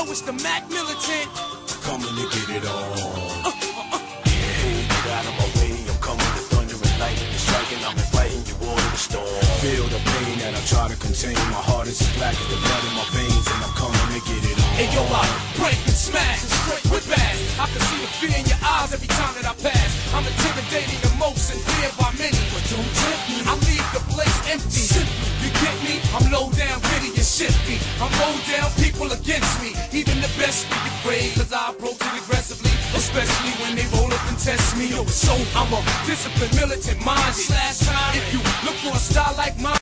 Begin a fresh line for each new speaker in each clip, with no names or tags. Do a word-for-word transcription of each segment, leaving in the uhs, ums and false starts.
know it's the Mac Militant.
Coming to get it on.
Uh, uh, uh.
Yeah, get out of my way. I'm coming to thunder and lightning and striking. I'm inviting you all to the storm. Feel the pain that I try to contain. My heart is as black as the blood in my veins, and I'm coming to get it on.
Hey yo, I break and smash and straight with bass. I can see the fear in your eyes every time that I pass. I'm intimidating the most and feared by many, but don't tempt me. I leave the place empty. You get me? I'm low down, gritty and shifty. I'm low down, people against me. Even the best be afraid, cause I approach it aggressively, especially when they roll up and test me. Yo, so I'm a disciplined militant mind slash time. If you look for a style like mine.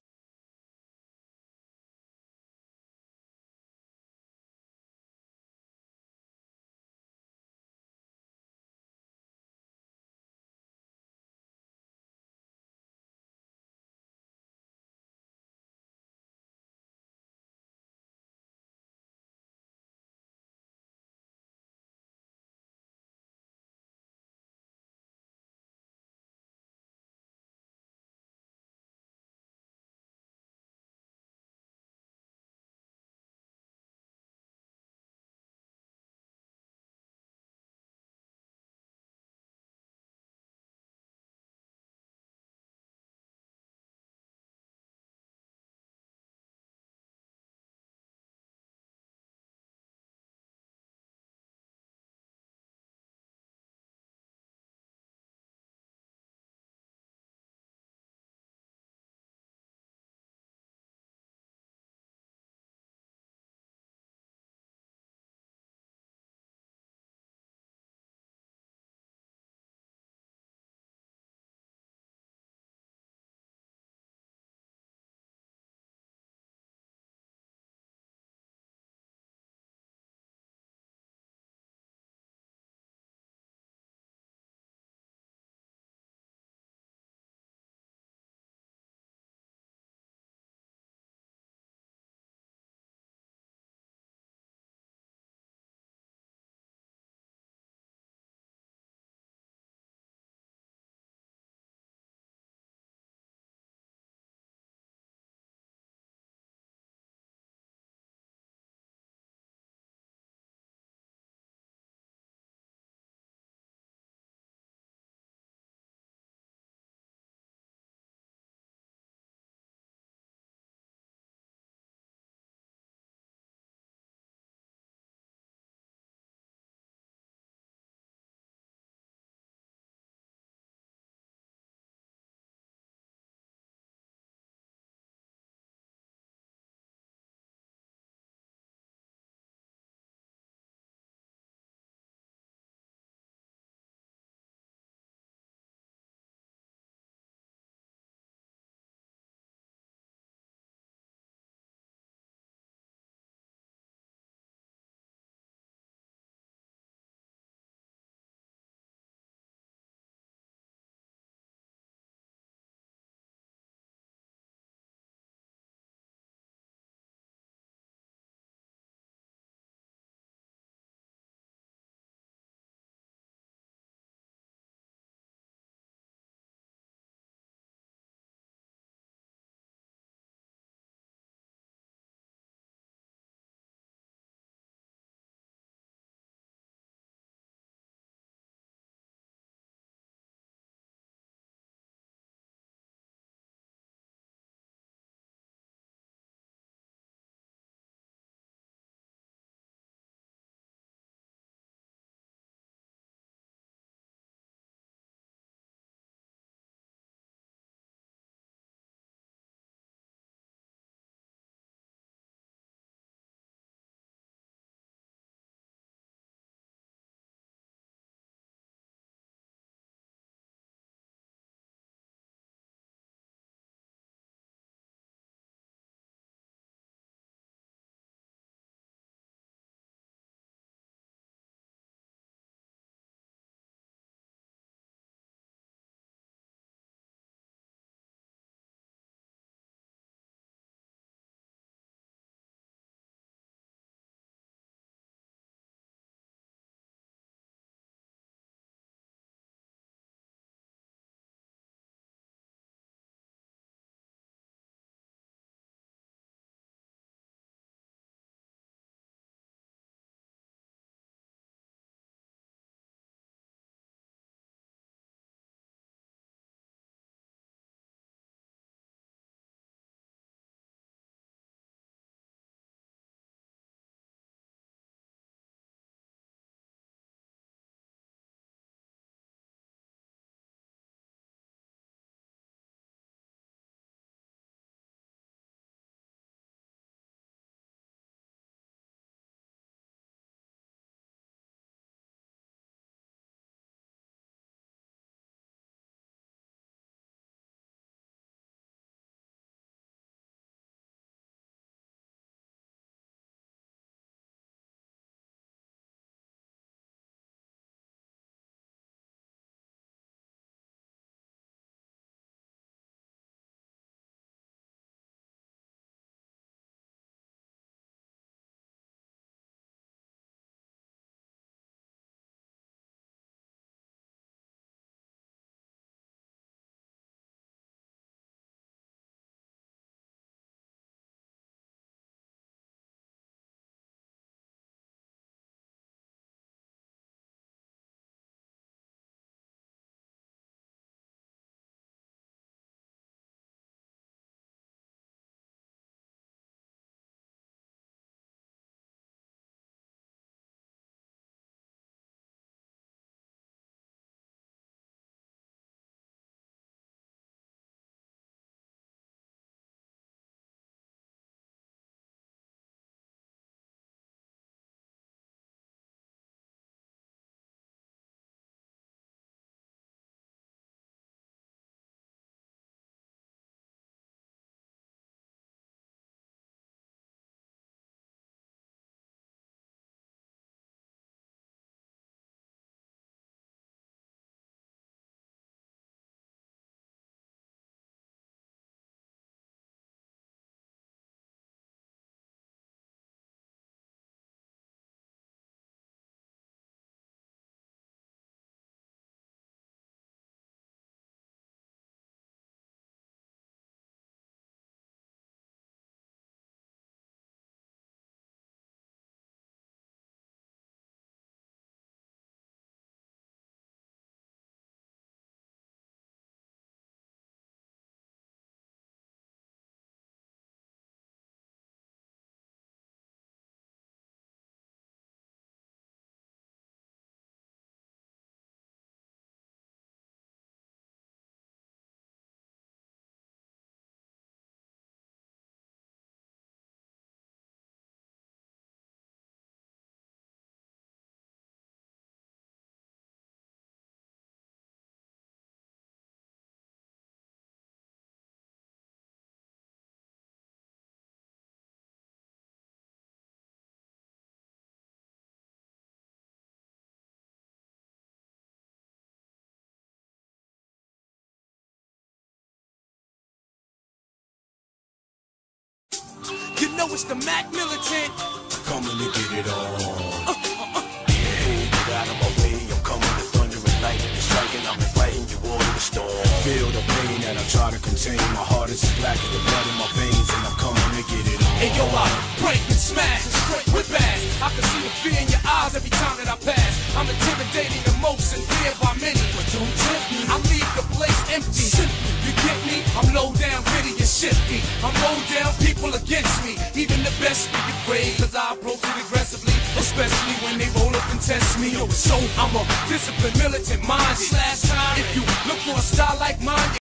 know it's the Mac Militant.
Coming to get it on.
Uh, uh, uh.
Get out of my way, I'm coming to thunder and lightning and striking. I'm inviting you all to the storm. Feel the pain that I try to contain. My heart is as black as the blood in my veins, and I'm coming to get it on.
Hey yo, I break and smash and straight with bass. I can see the fear in your eyes every time that I pass. I'm intimidating the most and feared by many, but don't tempt me. I leave the place empty. You get me? I'm low down, gritty and shifty. I'm low down, people against me. Even the best be afraid, cause I approach it aggressively, especially when they roll up and test me. Yo, so I'm a disciplined, militant minded. Slash time. If you look for a style like mine,